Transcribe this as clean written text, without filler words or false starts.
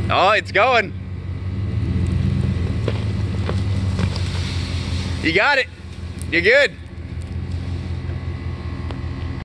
Oh, it's going. You got it. You're good.